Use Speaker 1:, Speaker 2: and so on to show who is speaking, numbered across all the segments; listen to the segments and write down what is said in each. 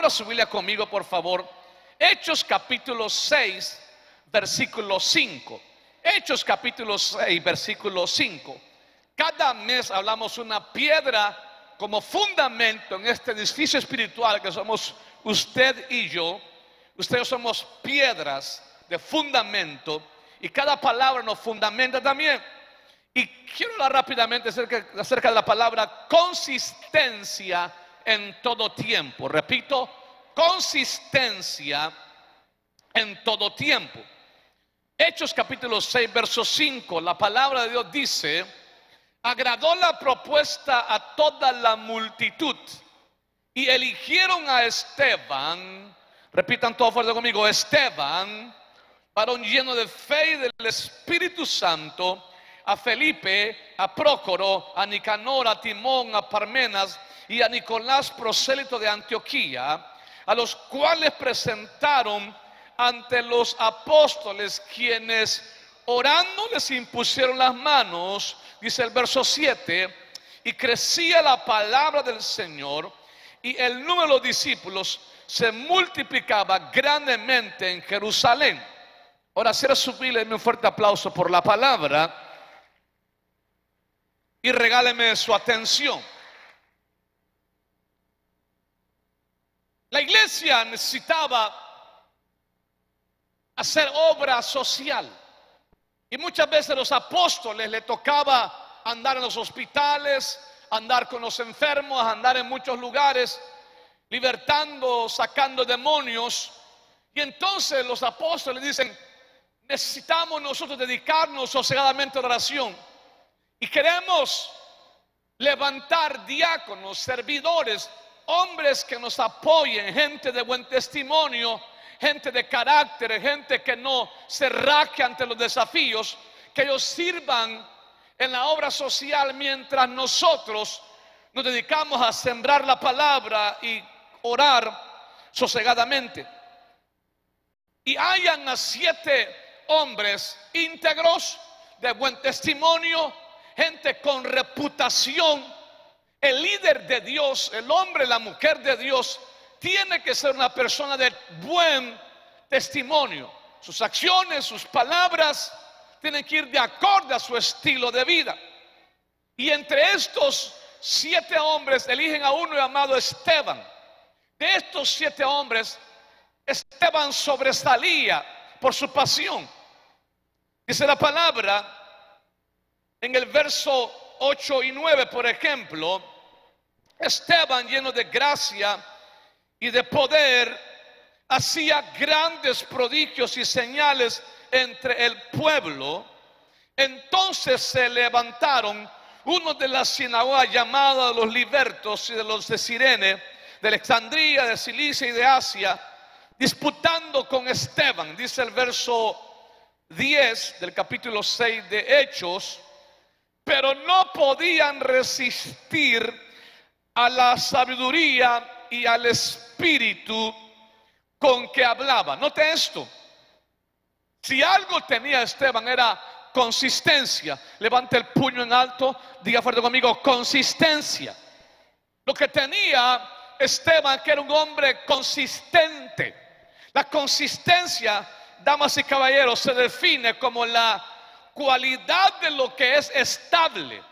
Speaker 1: Abra su Biblia conmigo, por favor. Hechos capítulo 6, versículo 5. Hechos capítulo 6, versículo 5. Cada mes hablamos una piedra como fundamento en este edificio espiritual que somos usted y yo. Ustedes somos piedras de fundamento y cada palabra nos fundamenta también. Y quiero hablar rápidamente acerca de la palabra consistencia en todo tiempo. Repito, consistencia en todo tiempo. Hechos capítulo 6, verso 5, la palabra de Dios dice: agradó la propuesta a toda la multitud y eligieron a Esteban, repitan todo fuerte conmigo, Esteban, varón lleno de fe y del Espíritu Santo, a Felipe, a Prócoro, a Nicanor, a Timón, a Parmenas y a Nicolás, prosélito de Antioquía, a los cuales presentaron ante los apóstoles, quienes orando les impusieron las manos, dice el verso 7, y crecía la palabra del Señor y el número de los discípulos se multiplicaba grandemente en Jerusalén. Ahora cierra su Biblia y un fuerte aplauso por la palabra y regáleme su atención. La iglesia necesitaba hacer obra social y muchas veces a los apóstoles les tocaba andar en los hospitales, andar con los enfermos, andar en muchos lugares libertando, sacando demonios. Y entonces los apóstoles dicen: necesitamos nosotros dedicarnos sosegadamente a la oración y queremos levantar diáconos, servidores, hombres que nos apoyen, gente de buen testimonio, gente de carácter, gente que no se raje ante los desafíos, que ellos sirvan en la obra social mientras nosotros nos dedicamos a sembrar la palabra y orar sosegadamente. Y hayan a 7 hombres íntegros, de buen testimonio, gente con reputación. El líder de Dios, el hombre, la mujer de Dios, tiene que ser una persona de buen testimonio. Sus acciones, sus palabras tienen que ir de acorde a su estilo de vida. Y entre estos 7 hombres eligen a uno llamado Esteban. De estos 7 hombres, Esteban sobresalía por su pasión. Dice la palabra en el verso 8 y 9, por ejemplo: Esteban, lleno de gracia y de poder, hacía grandes prodigios y señales entre el pueblo. Entonces se levantaron unos de la sinagoga llamada de los libertos y de los de Cirene, de Alejandría, de Cilicia y de Asia, disputando con Esteban. Dice el verso 10 del capítulo 6 de Hechos: pero no podían resistir a la sabiduría y al espíritu con que hablaba. Note esto: si algo tenía Esteban era consistencia. Levante el puño en alto, diga fuerte conmigo: consistencia. Lo que tenía Esteban, que era un hombre consistente. La consistencia, damas y caballeros, se define como la cualidad de lo que es estable.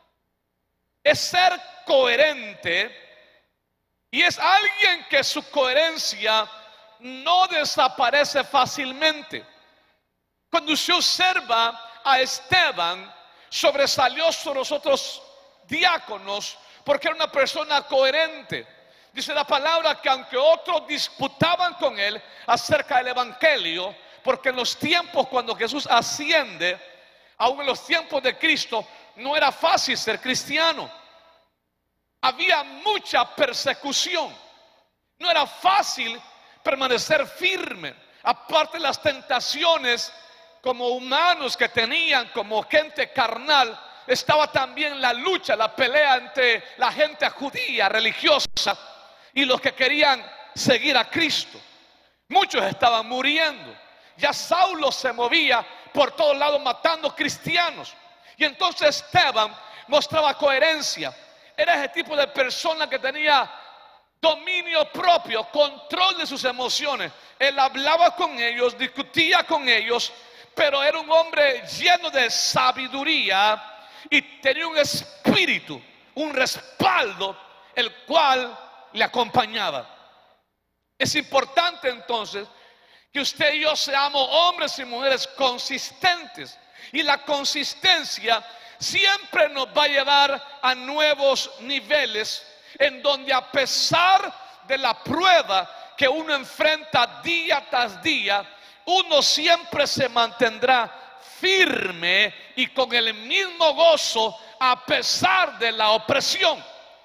Speaker 1: Es ser coherente y es alguien que su coherencia no desaparece fácilmente. Cuando usted observa a Esteban, sobresalió sobre los otros diáconos porque era una persona coherente. Dice la palabra que aunque otros disputaban con él acerca del evangelio, porque en los tiempos cuando Jesús asciende, aún en los tiempos de Cristo, no era fácil ser cristiano. Había mucha persecución. No era fácil permanecer firme. Aparte de las tentaciones como humanos que tenían, como gente carnal, estaba también la lucha, la pelea entre la gente judía, religiosa, y los que querían seguir a Cristo. Muchos estaban muriendo. Ya Saulo se movía por todos lados matando cristianos. Y entonces Esteban mostraba coherencia. Era ese tipo de persona que tenía dominio propio, control de sus emociones. Él hablaba con ellos, discutía con ellos, pero era un hombre lleno de sabiduría y tenía un espíritu, un respaldo, el cual le acompañaba. Es importante entonces que usted y yo seamos hombres y mujeres consistentes, y la consistencia siempre nos va a llevar a nuevos niveles, en donde a pesar de la prueba que uno enfrenta día tras día, uno siempre se mantendrá firme y con el mismo gozo a pesar de la opresión.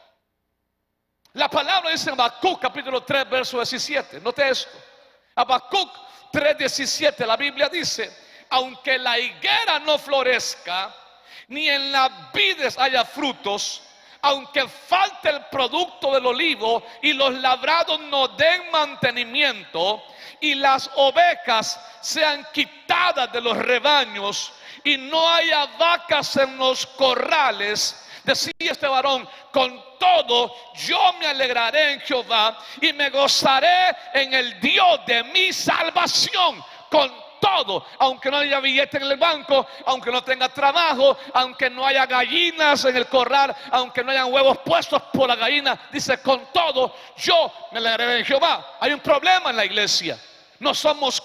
Speaker 1: La palabra dice en Habacuc capítulo 3 verso 17. Note esto. Habacuc 3:17, la Biblia dice: aunque la higuera no florezca, ni en las vides haya frutos, aunque falte el producto del olivo y los labrados no den mantenimiento, y las ovejas sean quitadas de los rebaños, y no haya vacas en los corrales, decía este varón, con todo yo me alegraré en Jehová y me gozaré en el Dios de mi salvación. Con todo, aunque no haya billete en el banco, aunque no tenga trabajo, aunque no haya gallinas en el corral, aunque no hayan huevos puestos por la gallina, dice: con todo yo me alegraré en Jehová. Hay un problema en la iglesia: no somos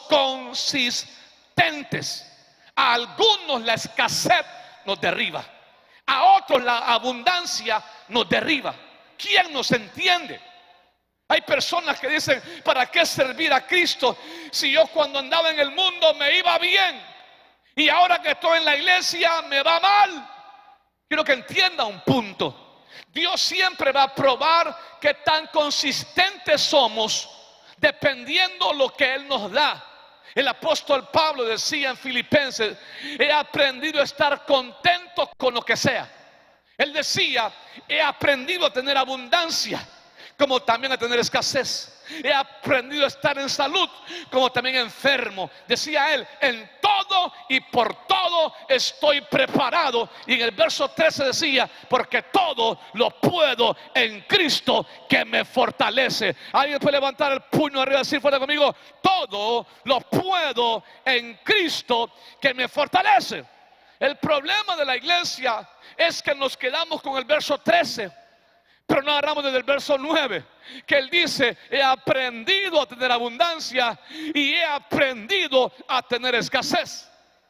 Speaker 1: consistentes. A algunos la escasez nos derriba, a otros la abundancia nos derriba. ¿Quién nos entiende? Hay personas que dicen: ¿para qué servir a Cristo si yo cuando andaba en el mundo me iba bien y ahora que estoy en la iglesia me va mal? Quiero que entienda un punto: Dios siempre va a probar qué tan consistentes somos dependiendo lo que Él nos da. El apóstol Pablo decía en Filipenses: he aprendido a estar contento con lo que sea. Él decía: he aprendido a tener abundancia, como también a tener escasez. He aprendido a estar en salud, como también enfermo. Decía él: en todo y por todo estoy preparado. Y en el verso 13 decía: porque todo lo puedo en Cristo que me fortalece. Alguien puede levantar el puño arriba y decir fuerte conmigo: todo lo puedo en Cristo que me fortalece. El problema de la iglesia es que nos quedamos con el verso 13, pero no agarramos desde el verso 9, que él dice: he aprendido a tener abundancia y he aprendido a tener escasez.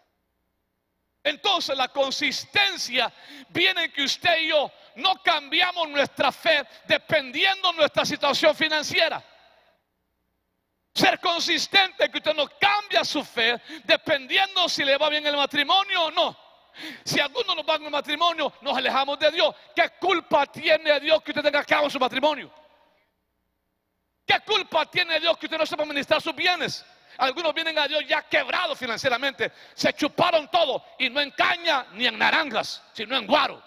Speaker 1: Entonces la consistencia viene en que usted y yo no cambiamos nuestra fe dependiendo de nuestra situación financiera. Ser consistente, que usted no cambia su fe dependiendo si le va bien el matrimonio o no. Si a algunos nos va en el matrimonio, nos alejamos de Dios. ¿Qué culpa tiene Dios que usted tenga que cabo en su matrimonio? ¿Qué culpa tiene Dios que usted no sepa administrar sus bienes? Algunos vienen a Dios ya quebrados financieramente, se chuparon todo, y no en caña ni en naranjas, sino en guaro.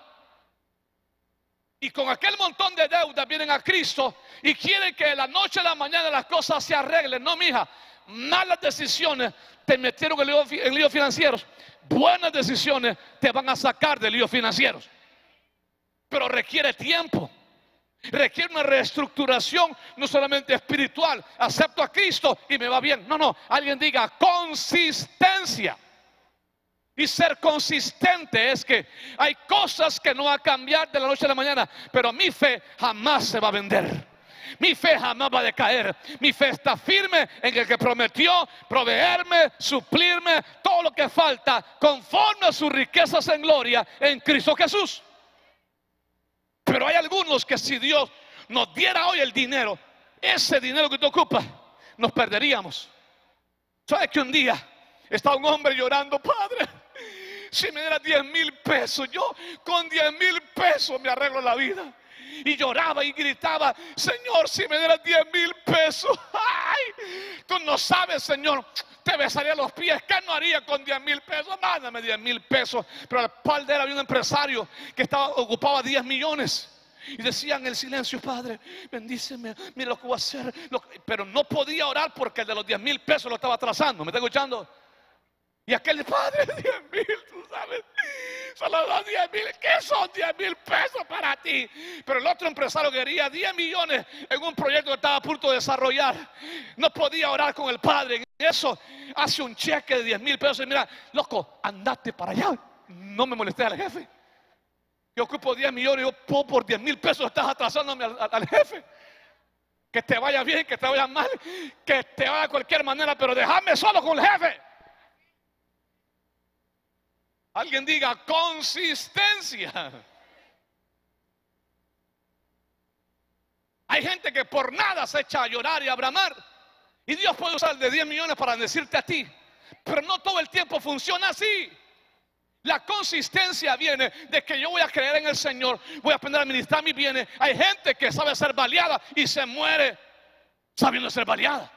Speaker 1: Y con aquel montón de deudas vienen a Cristo y quieren que de la noche a la mañana las cosas se arreglen. No, mija, malas decisiones te metieron en líos financieros. Buenas decisiones te van a sacar de líos financieros. Pero requiere tiempo, requiere una reestructuración, no solamente espiritual. Acepto a Cristo y me va bien. No, alguien diga consistencia. Y ser consistente es que hay cosas que no van a cambiar de la noche a la mañana, pero mi fe jamás se va a vender. Mi fe jamás va a decaer. Mi fe está firme en el que prometió proveerme, suplirme todo lo que falta conforme a sus riquezas en gloria en Cristo Jesús. Pero hay algunos que si Dios nos diera hoy el dinero, ese dinero que te ocupa, nos perderíamos. ¿Sabes que un día estaba un hombre llorando? Padre, si me diera 10,000 pesos, yo con 10,000 pesos me arreglo la vida. Y lloraba y gritaba: Señor, si me dieras 10,000 pesos. Ay, tú no sabes, Señor, te besaría los pies. ¿Qué no haría con 10,000 pesos? Mándame 10,000 pesos. Pero al par de él había un empresario que ocupaba 10 millones. Y decía en el silencio: Padre, bendíceme, mira lo que voy a hacer. Pero no podía orar porque el de los 10,000 pesos lo estaba atrasando. ¿Me está escuchando? Y aquel padre, 10,000, tú sabes, solo son 10,000. ¿Qué son 10,000 pesos para ti? Pero el otro empresario quería 10 millones en un proyecto que estaba a punto de desarrollar. No podía orar con el padre. En eso hace un cheque de 10,000 pesos. Y mira, loco, andate para allá. No me molesté al jefe. Yo ocupo 10 millones. Yo por 10,000 pesos estás atrasándome al jefe. Que te vaya bien, que te vaya mal, que te vaya de cualquier manera, pero déjame solo con el jefe. Alguien diga consistencia. Hay gente que por nada se echa a llorar y a bramar. Y Dios puede usar el de 10 millones para decirte a ti. Pero no todo el tiempo funciona así. La consistencia viene de que yo voy a creer en el Señor. Voy a aprender a administrar mis bienes. Hay gente que sabe ser baleada y se muere sabiendo ser baleada.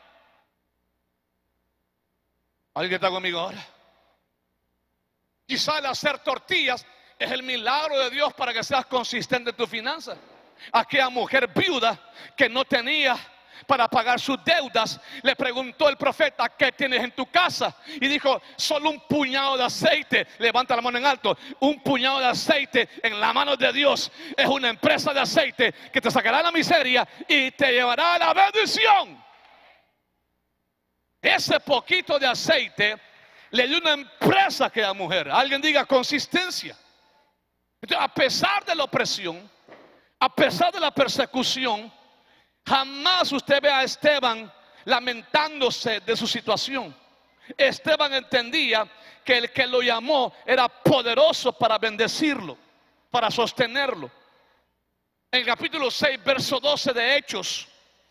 Speaker 1: ¿Alguien está conmigo ahora? Quizá el hacer tortillas es el milagro de Dios para que seas consistente en tu finanzas. Aquella mujer viuda que no tenía para pagar sus deudas, le preguntó el profeta: ¿qué tienes en tu casa? Y dijo: solo un puñado de aceite. Levanta la mano en alto. Un puñado de aceite en la mano de Dios es una empresa de aceite que te sacará la miseria y te llevará a la bendición. Ese poquito de aceite le dio una empresa a aquella mujer. Alguien diga consistencia. Entonces, a pesar de la opresión, a pesar de la persecución, jamás usted ve a Esteban lamentándose de su situación. Esteban entendía que el que lo llamó era poderoso para bendecirlo, para sostenerlo. En el capítulo 6, verso 12 de Hechos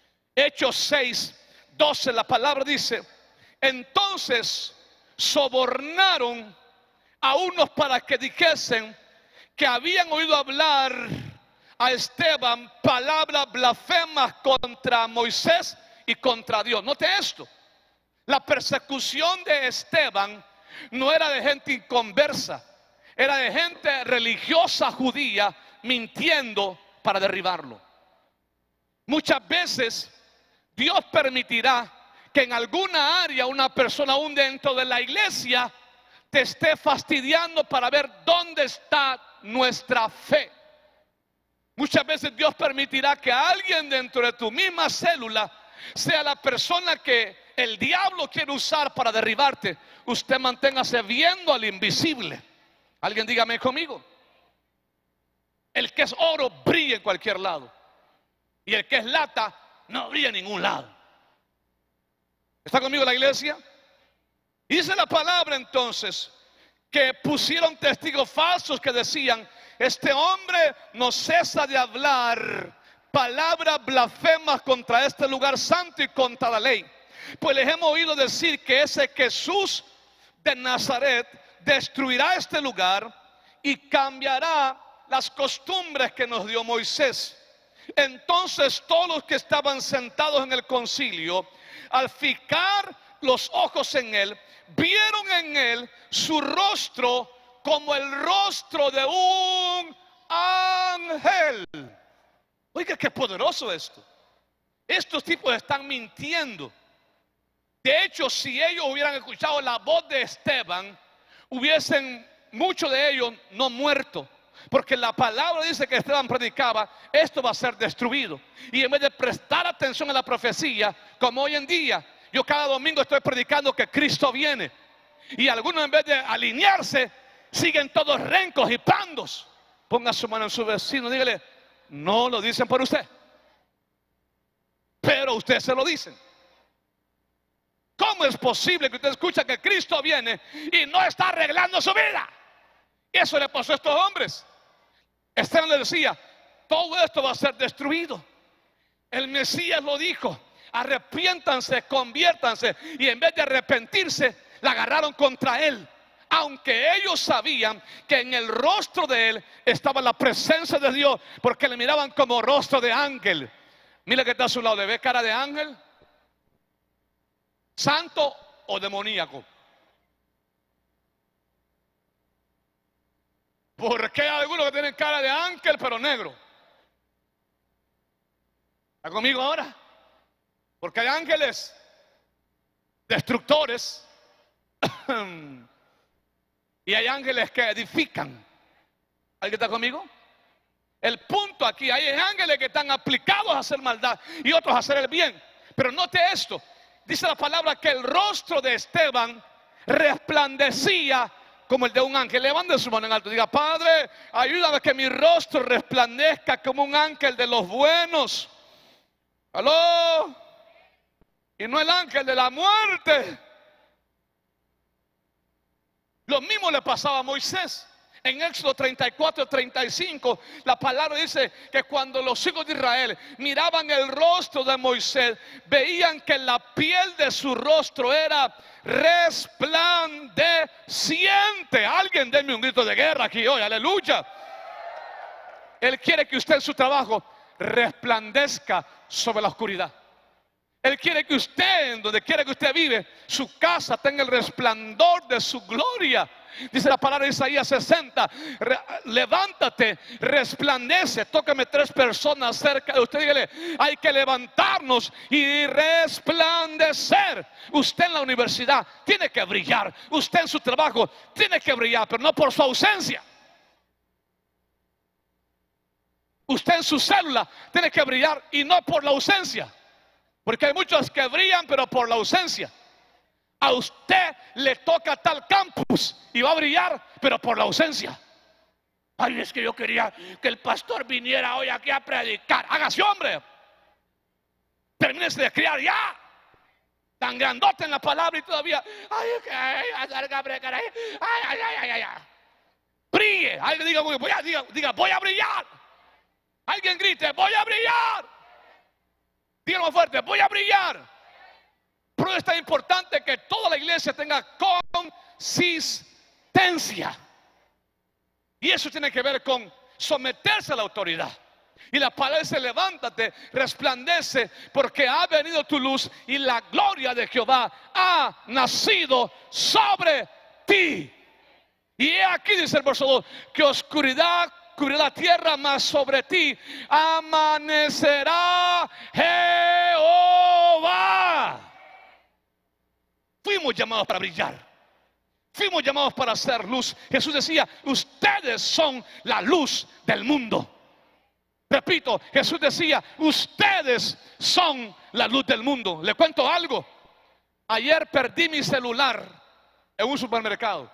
Speaker 1: 6, 12, la palabra dice: entonces sobornaron a unos para que dijesen que habían oído hablar a Esteban palabras blasfemas contra Moisés y contra Dios. Note esto: la persecución de Esteban no era de gente inconversa, era de gente religiosa judía mintiendo para derribarlo. Muchas veces Dios permitirá que en alguna área una persona aún dentro de la iglesia te esté fastidiando para ver dónde está nuestra fe. Muchas veces Dios permitirá que alguien dentro de tu misma célula sea la persona que el diablo quiere usar para derribarte. Usted manténgase viendo al invisible. Alguien dígame conmigo. El que es oro brilla en cualquier lado, y el que es lata no brilla en ningún lado. ¿Está conmigo la iglesia? Y dice la palabra entonces que pusieron testigos falsos que decían: este hombre no cesa de hablar palabras blasfemas contra este lugar santo y contra la ley. Pues les hemos oído decir que ese Jesús de Nazaret destruirá este lugar y cambiará las costumbres que nos dio Moisés. Entonces todos los que estaban sentados en el concilio, al fijar los ojos en él, vieron en él su rostro como el rostro de un ángel. Oiga, qué poderoso esto. Estos tipos están mintiendo. De hecho, si ellos hubieran escuchado la voz de Esteban, hubiesen muchos de ellos no muerto. Porque la palabra dice que Esteban predicaba: esto va a ser destruido. Y en vez de prestar atención a la profecía, como hoy en día, yo cada domingo estoy predicando que Cristo viene, y algunos, en vez de alinearse, siguen todos rencos y pandos. Ponga su mano en su vecino, dígale: no lo dicen por usted, pero usted se lo dicen. ¿Cómo es posible que usted escucha que Cristo viene y no está arreglando su vida? Y eso le pasó a estos hombres. Esteban le decía: todo esto va a ser destruido. El Mesías lo dijo: arrepiéntanse, conviértanse. Y en vez de arrepentirse, la agarraron contra él, aunque ellos sabían que en el rostro de él estaba la presencia de Dios, porque le miraban como rostro de ángel. Mira que está a su lado: ¿le ve cara de ángel? ¿Santo o demoníaco? Porque hay algunos que tienen cara de ángel pero negro. ¿Está conmigo ahora? Porque hay ángeles destructores Y hay ángeles que edifican. ¿Alguien está conmigo? El punto aquí, hay ángeles que están aplicados a hacer maldad y otros a hacer el bien. Pero note esto, dice la palabra que el rostro de Esteban resplandecía como el de un ángel. Levante su mano en alto, diga: Padre, ayúdame a que mi rostro resplandezca como un ángel de los buenos. ¿Aló? Y no el ángel de la muerte. Lo mismo le pasaba a Moisés. En Éxodo 34-35, la palabra dice que cuando los hijos de Israel miraban el rostro de Moisés, veían que la piel de su rostro era resplandeciente. Alguien denme un grito de guerra aquí hoy, aleluya. Él quiere que usted en su trabajo resplandezca sobre la oscuridad. Él quiere que usted, en donde quiera que usted vive, su casa tenga el resplandor de su gloria. Dice la palabra de Isaías 60: levántate, resplandece. Tócame 3 personas cerca de usted, dígale: hay que levantarnos y resplandecer. Usted en la universidad tiene que brillar. Usted en su trabajo tiene que brillar, pero no por su ausencia. Usted en su célula tiene que brillar y no por la ausencia. Porque hay muchos que brillan pero por la ausencia. A usted le toca tal campus y va a brillar pero por la ausencia. Ay, es que yo quería que el pastor viniera hoy aquí a predicar. Hágase hombre. Termínese de criar ya. Tan grandote en la palabra y todavía. Ay, brille. Alguien diga, voy a brillar. Alguien grite: voy a brillar. Díganlo más fuerte: voy a brillar. Pero es tan importante que toda la iglesia tenga consistencia. Y eso tiene que ver con someterse a la autoridad. Y la palabra dice: levántate, resplandece, porque ha venido tu luz y la gloria de Jehová ha nacido sobre ti. Y he aquí, dice el verso 2, que oscuridad cubrirá la tierra, mas sobre ti amanecerá Jehová. Fuimos llamados para brillar. Fuimos llamados para hacer luz. Jesús decía: ustedes son la luz del mundo. Repito, Jesús decía: ustedes son la luz del mundo. Le cuento algo. Ayer perdí mi celular en un supermercado.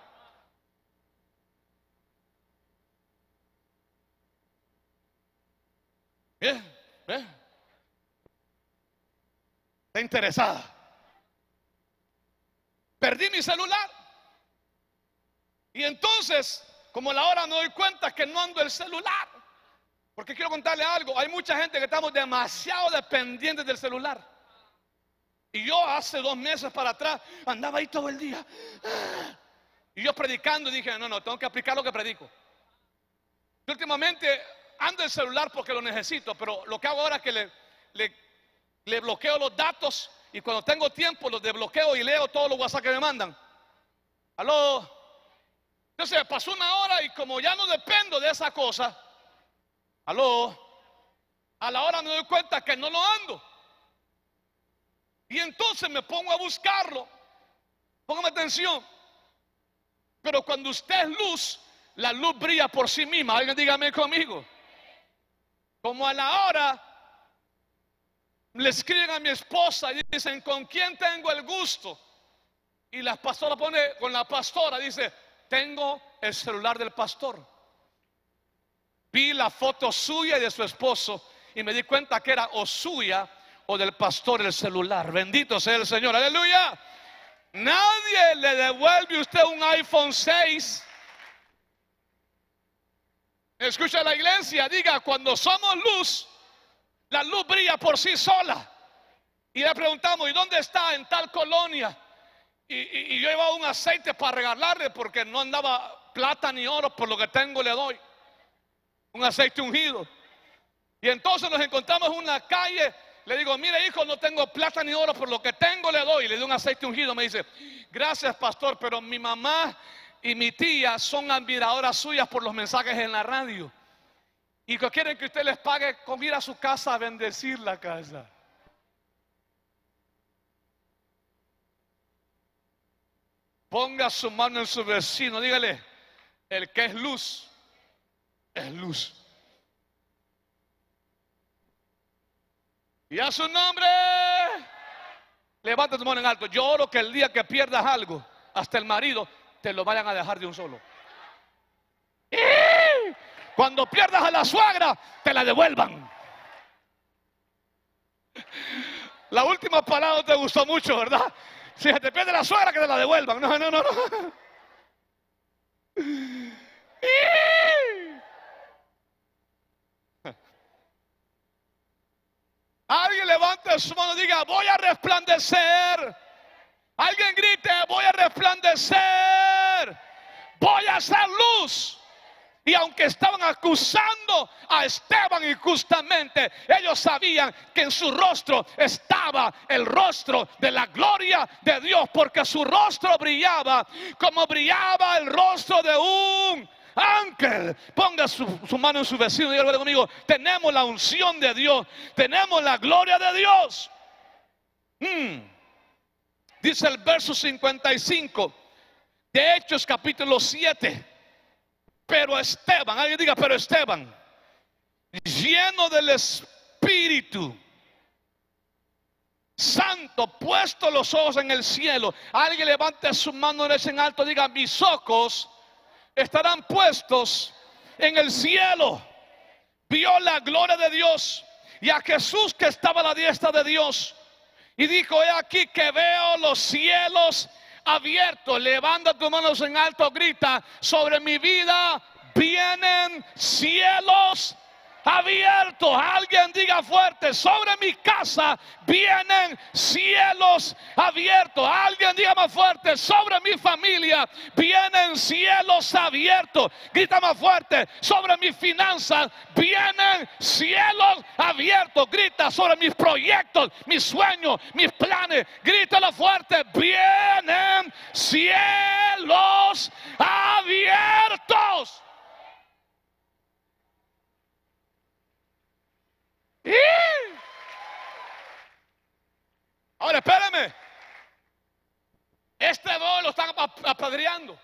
Speaker 1: Está interesada. Perdí mi celular. Y entonces, como a la hora me doy cuenta que no ando el celular. Porque quiero contarle algo: hay mucha gente que estamos demasiado dependientes del celular. Y yo hace 2 meses para atrás andaba ahí todo el día. Y yo predicando, dije: no, tengo que aplicar lo que predico. Y últimamente ando el celular porque lo necesito, pero lo que hago ahora es que le bloqueo los datos, y cuando tengo tiempo los desbloqueo y leo todos los WhatsApp que me mandan. Aló. Entonces pasó 1 hora y como ya no dependo de esa cosa, aló, a la hora me doy cuenta que no lo ando. Y entonces me pongo a buscarlo. Póngame atención. Pero cuando usted es luz, la luz brilla por sí misma. Alguien dígame conmigo. Como a la hora le escriben a mi esposa y dicen: ¿con quién tengo el gusto? Y la pastora pone con la pastora, dice: tengo el celular del pastor. Vi la foto suya y de su esposo y me di cuenta que era o suya o del pastor el celular. Bendito sea el Señor, aleluya. Nadie le devuelve a usted un iPhone 6. Escucha la iglesia, diga: cuando somos luz, la luz brilla por sí sola. Y le preguntamos: ¿y dónde está? En tal colonia. Y yo llevaba un aceite para regalarle porque no andaba plata ni oro, por lo que tengo le doy. Un aceite ungido. Y entonces nos encontramos en una calle. Le digo: mire, hijo, no tengo plata ni oro, por lo que tengo le doy. Y le doy un aceite ungido. Me dice: gracias, pastor, pero mi mamá y mi tía son admiradoras suyas por los mensajes en la radio, y que quieren que usted les pague con ir a su casa a bendecir la casa. Ponga su mano en su vecino, dígale, el que es luz, es luz. Y a su nombre, levanta tu mano en alto. Yo oro que el día que pierdas algo, hasta el marido, te lo vayan a dejar de un solo. Y cuando pierdas a la suegra, te la devuelvan. La última palabra te gustó mucho, ¿verdad? Si se te pierde la suegra, que te la devuelvan. No. Alguien levante su mano y diga, voy a resplandecer. Alguien grite, voy a resplandecer. Voy a ser luz. Y aunque estaban acusando a Esteban injustamente, ellos sabían que en su rostro estaba el rostro de la gloria de Dios, porque su rostro brillaba como brillaba el rostro de un ángel. Ponga su mano en su vecino y dígale conmigo, tenemos la unción de Dios, tenemos la gloria de Dios. Dice el verso 55 de Hechos capítulo 7. Pero Esteban, alguien diga, pero Esteban, lleno del Espíritu Santo, puesto los ojos en el cielo. Alguien levante su mano derecha en alto, diga, mis ojos estarán puestos en el cielo. Vio la gloria de Dios y a Jesús que estaba a la diestra de Dios. Y dijo, he aquí que veo los cielos abiertos. Levanta tus manos en alto, grita, sobre mi vida vienen cielos abiertos. Alguien diga fuerte, sobre mi casa vienen cielos abiertos. Alguien diga más fuerte, sobre mi familia vienen cielos abiertos. Grita más fuerte, sobre mis finanzas vienen cielos abiertos. Grita, sobre mis proyectos, mis sueños, mis planes. Grítalo fuerte, vienen cielos abiertos. Ahora espérame, este dos lo están apedreando,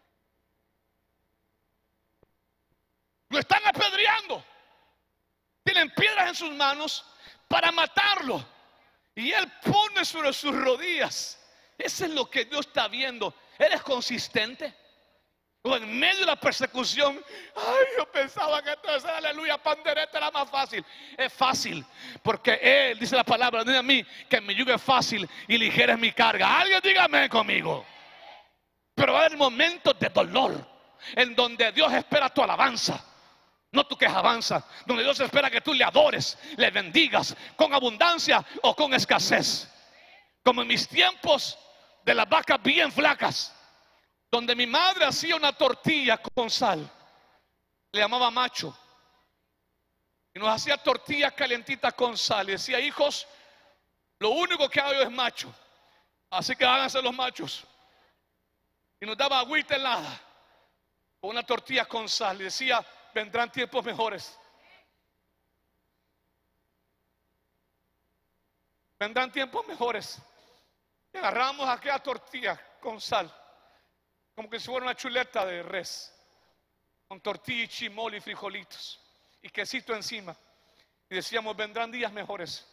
Speaker 1: lo están apedreando, tienen piedras en sus manos para matarlo, y él pone sobre sus rodillas. Eso es lo que Dios está viendo. ¿Eres consistente? O en medio de la persecución, ay, yo pensaba que esto de aleluya, pandereta era más fácil. Es fácil, porque Él, dice la palabra, dice a mí, que mi yugo es fácil y ligera es mi carga. Alguien dígame conmigo. Pero hay momentos de dolor, en donde Dios espera tu alabanza, no tu quejabanza, donde Dios espera que tú le adores, le bendigas, con abundancia o con escasez. Como en mis tiempos de las vacas bien flacas, donde mi madre hacía una tortilla con sal, le llamaba macho, y nos hacía tortillas calientitas con sal, y decía, hijos, lo único que hago yo es macho, así que háganse los machos. Y nos daba agüita helada o una tortilla con sal, y decía, vendrán tiempos mejores, vendrán tiempos mejores. Y agarramos aquella tortilla con sal, como que si fuera una chuleta de res, con tortilla y chimol y frijolitos y quesito encima, y decíamos, vendrán días mejores.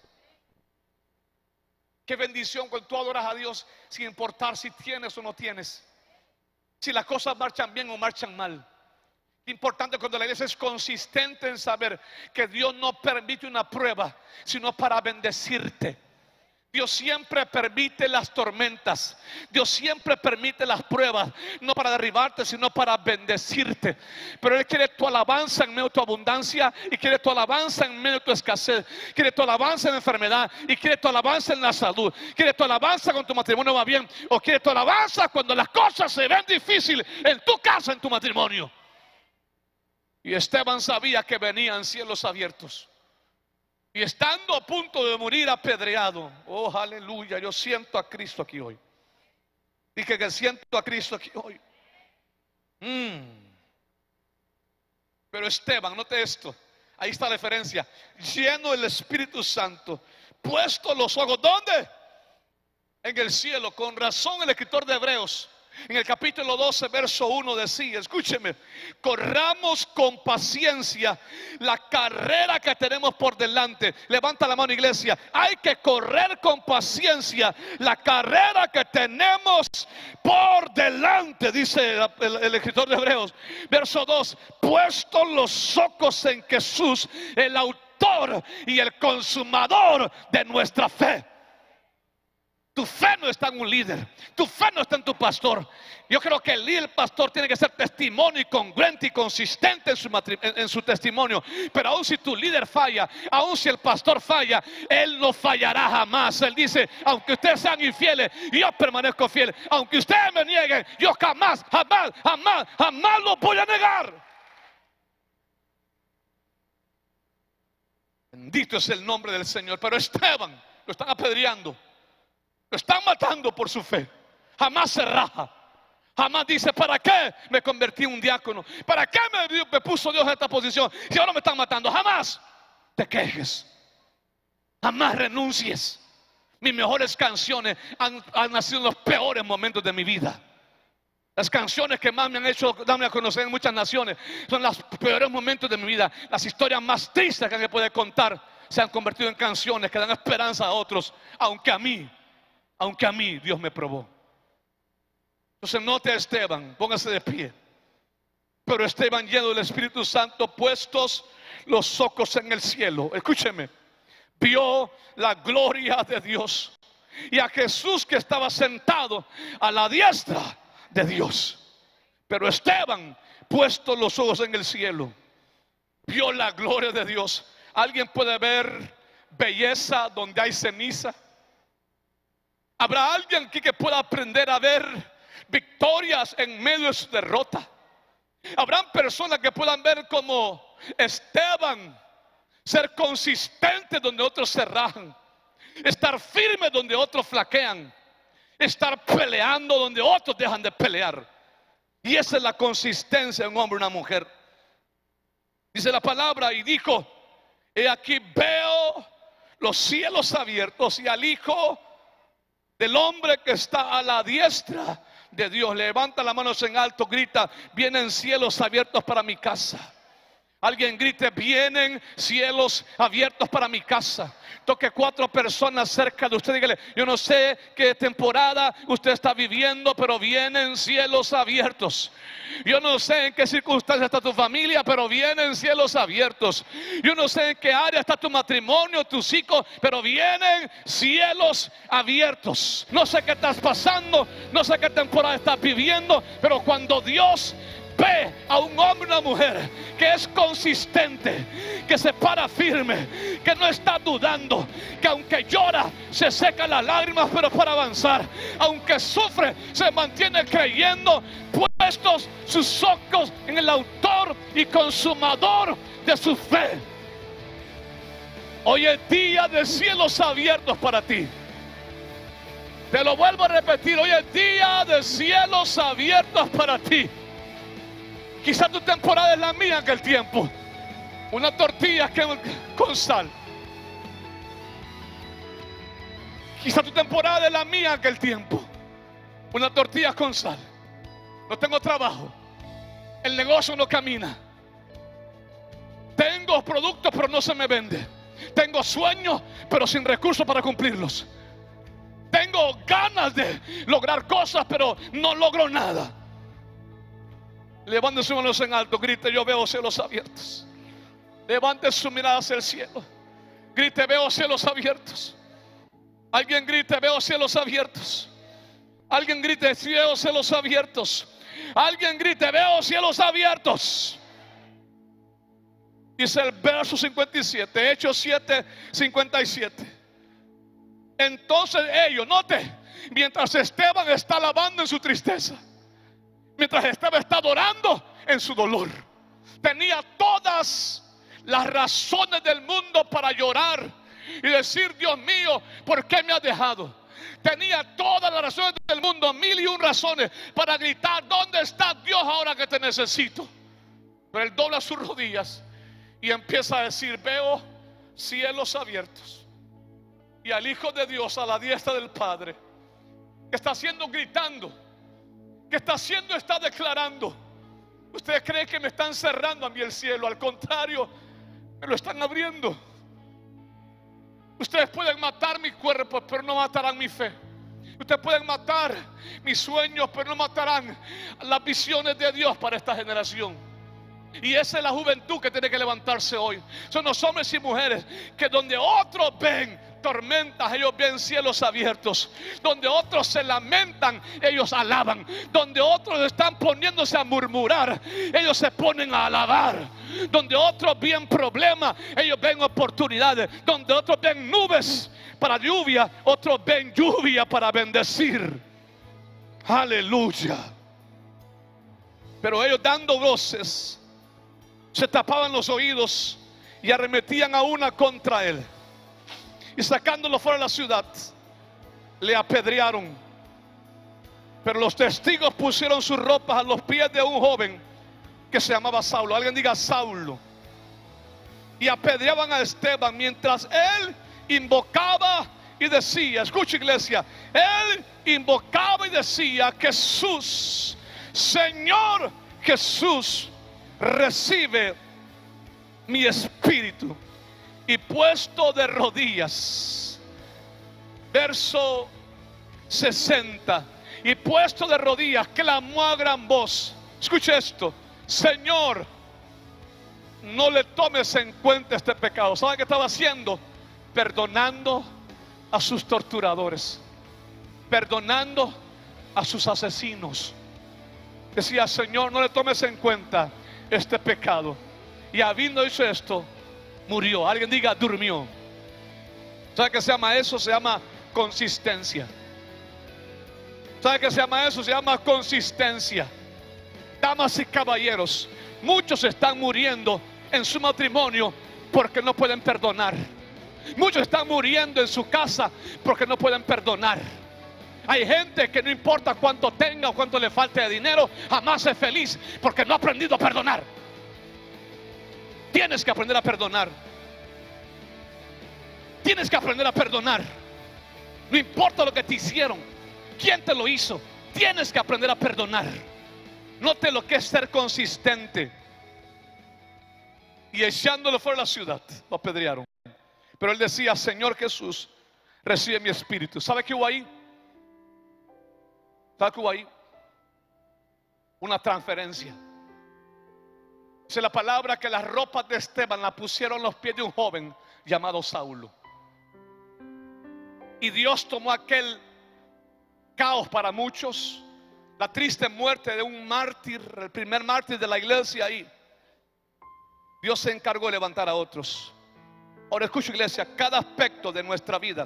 Speaker 1: Qué bendición cuando tú adoras a Dios sin importar si tienes o no tienes, si las cosas marchan bien o marchan mal. Qué importante cuando la iglesia es consistente en saber que Dios no permite una prueba sino para bendecirte. Dios siempre permite las tormentas, Dios siempre permite las pruebas, no para derribarte, sino para bendecirte. Pero Él quiere tu alabanza en medio de tu abundancia, y quiere tu alabanza en medio de tu escasez, quiere tu alabanza en la enfermedad, y quiere tu alabanza en la salud, quiere tu alabanza cuando tu matrimonio va bien, o quiere tu alabanza cuando las cosas se ven difíciles en tu casa, en tu matrimonio. Y Esteban sabía que venían cielos abiertos. Y estando a punto de morir apedreado, oh aleluya, yo siento a Cristo aquí hoy. Dije que siento a Cristo aquí hoy. Pero Esteban, note esto, ahí está la diferencia. Lleno del Espíritu Santo, puesto los ojos, ¿dónde? En el cielo. Con razón el escritor de Hebreos en el capítulo 12, verso 1 decía, escúcheme: corramos con paciencia la carrera que tenemos por delante. Levanta la mano, iglesia. Hay que correr con paciencia la carrera que tenemos por delante, dice el escritor de Hebreos. Verso 2: puestos los ojos en Jesús, el autor y el consumador de nuestra fe. Tu fe no está en un líder, tu fe no está en tu pastor. Yo creo que el líder, el pastor, tiene que ser testimonio y congruente y consistente en su testimonio. Pero aun si tu líder falla, aun si el pastor falla, él no fallará jamás. Él dice: aunque ustedes sean infieles, yo permanezco fiel. Aunque ustedes me nieguen, yo jamás los voy a negar. Bendito es el nombre del Señor. Pero Esteban lo están apedreando, lo están matando por su fe. Jamás se raja. Jamás dice: ¿para qué me convertí en un diácono? ¿Para qué me puso Dios en esta posición si ahora me están matando? Jamás te quejes. Jamás renuncies. Mis mejores canciones han nacido en los peores momentos de mi vida. Las canciones que más me han hecho darme a conocer en muchas naciones son los peores momentos de mi vida. Las historias más tristes que me puede contar se han convertido en canciones que dan esperanza a otros, aunque a mí Dios me probó. Entonces note a Esteban, póngase de pie. Pero Esteban, lleno del Espíritu Santo, puestos los ojos en el cielo, escúcheme, vio la gloria de Dios y a Jesús que estaba sentado a la diestra de Dios. Pero Esteban, puestos los ojos en el cielo, vio la gloria de Dios. ¿Alguien puede ver belleza donde hay ceniza? ¿Habrá alguien aquí que pueda aprender a ver victorias en medio de su derrota? ¿Habrán personas que puedan ver como Esteban, ser consistente donde otros se rajan, estar firme donde otros flaquean, estar peleando donde otros dejan de pelear? Y esa es la consistencia de un hombre y una mujer. Dice la palabra: y dijo: he aquí veo los cielos abiertos y al Hijo del hombre que está a la diestra de Dios. Levanta las manos en alto, grita: vienen cielos abiertos para mi casa. Alguien grite: vienen cielos abiertos para mi casa. Toque 4 personas cerca de usted, dígale: yo no sé qué temporada usted está viviendo, pero vienen cielos abiertos. Yo no sé en qué circunstancia está tu familia, pero vienen cielos abiertos. Yo no sé en qué área está tu matrimonio, tus hijos, pero vienen cielos abiertos. No sé qué estás pasando, no sé qué temporada estás viviendo, pero cuando Dios ve a un hombre y una mujer que es consistente, que se para firme, que no está dudando, que aunque llora se seca las lágrimas pero para avanzar, aunque sufre se mantiene creyendo, puestos sus ojos en el autor y consumador de su fe. Hoy es día de cielos abiertos para ti. Te lo vuelvo a repetir: hoy es día de cielos abiertos para ti. Quizás tu temporada es la mía en aquel tiempo. Una tortilla con sal. Quizás tu temporada es la mía en aquel tiempo. Una tortilla con sal. No tengo trabajo. El negocio no camina. Tengo productos pero no se me vende. Tengo sueños pero sin recursos para cumplirlos. Tengo ganas de lograr cosas pero no logro nada. Levante sus manos en alto, grite: yo veo cielos abiertos. Levante su mirada hacia el cielo. Grite: veo cielos abiertos. Alguien grite: veo cielos abiertos. Alguien grite: veo cielos abiertos. Alguien grite: veo cielos abiertos. Dice el verso 57, Hechos 7, 57. Entonces ellos, note, mientras Esteban está alabando en su tristeza, mientras Esteban está adorando en su dolor, tenía todas las razones del mundo para llorar y decir: Dios mío, ¿por qué me has dejado? Tenía todas las razones del mundo, 1001 razones para gritar: ¿dónde está Dios ahora que te necesito? Pero él dobla sus rodillas y empieza a decir: veo cielos abiertos y al Hijo de Dios a la diestra del Padre, que está haciendo, gritando, ¿Qué está haciendo? Está declarando. ¿Ustedes creen que me están cerrando a mí el cielo? Al contrario, me lo están abriendo. Ustedes pueden matar mi cuerpo, pero no matarán mi fe. Ustedes pueden matar mis sueños, pero no matarán las visiones de Dios para esta generación. Y esa es la juventud que tiene que levantarse hoy. Son los hombres y mujeres que donde otros ven tormentas, ellos ven cielos abiertos. Donde otros se lamentan, ellos alaban. Donde otros están poniéndose a murmurar, ellos se ponen a alabar. Donde otros ven problemas, ellos ven oportunidades. Donde otros ven nubes para lluvia, otros ven lluvia para bendecir. Aleluya. Pero ellos dando voces, se tapaban los oídos y arremetían a una contra él. Y sacándolo fuera de la ciudad, le apedrearon. Pero los testigos pusieron sus ropas a los pies de un joven que se llamaba Saulo. Alguien diga Saulo. Y apedreaban a Esteban mientras él invocaba y decía, escucha iglesia, él invocaba y decía: Jesús, Señor Jesús, recibe mi espíritu. Y puesto de rodillas, verso 60, y puesto de rodillas clamó a gran voz, escuche esto: Señor, no le tomes en cuenta este pecado. ¿Sabe qué estaba haciendo? Perdonando a sus torturadores, perdonando a sus asesinos. Decía: Señor, no le tomes en cuenta este pecado. Y habiendo hecho esto, murió. Alguien diga: durmió. ¿Sabe qué se llama eso? Se llama consistencia. ¿Sabe qué se llama eso? Se llama consistencia. Damas y caballeros, muchos están muriendo en su matrimonio porque no pueden perdonar. Muchos están muriendo en su casa porque no pueden perdonar. Hay gente que no importa cuánto tenga o cuánto le falte de dinero, jamás es feliz porque no ha aprendido a perdonar. Tienes que aprender a perdonar. Tienes que aprender a perdonar. No importa lo que te hicieron, quién te lo hizo, tienes que aprender a perdonar. Note lo que es ser consistente. Y echándolo fuera de la ciudad, lo apedrearon. Pero él decía: Señor Jesús, recibe mi espíritu. ¿Sabe qué hubo ahí? ¿Sabe qué hubo ahí? Una transferencia. Dice la palabra que las ropas de Esteban las pusieron a los pies de un joven llamado Saulo. Y Dios tomó aquel caos para muchos, la triste muerte de un mártir, el primer mártir de la iglesia ahí. Dios se encargó de levantar a otros. Ahora escucha iglesia, cada aspecto de nuestra vida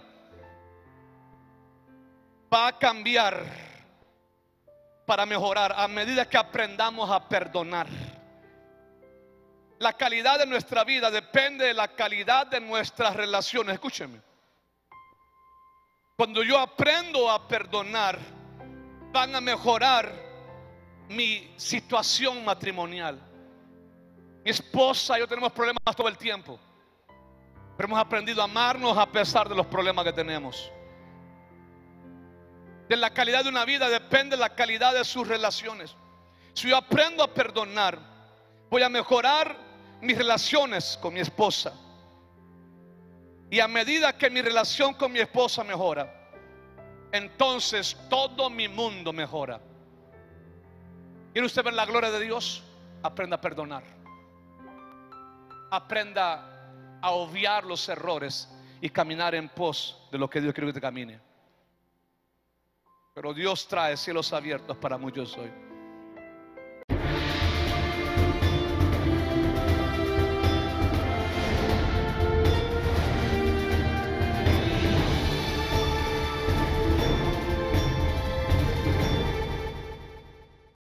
Speaker 1: va a cambiar para mejorar a medida que aprendamos a perdonar. La calidad de nuestra vida depende de la calidad de nuestras relaciones. Escúcheme. Cuando yo aprendo a perdonar, van a mejorar mi situación matrimonial. Mi esposa y yo tenemos problemas todo el tiempo, pero hemos aprendido a amarnos a pesar de los problemas que tenemos. De la calidad de una vida depende la calidad de sus relaciones. Si yo aprendo a perdonar, voy a mejorar mis relaciones con mi esposa. Y a medida que mi relación con mi esposa mejora, entonces todo mi mundo mejora. ¿Quiere usted ver la gloria de Dios? Aprenda a perdonar. Aprenda a obviar los errores y caminar en pos de lo que Dios quiere que te camine. Pero Dios trae cielos abiertos para muchos hoy.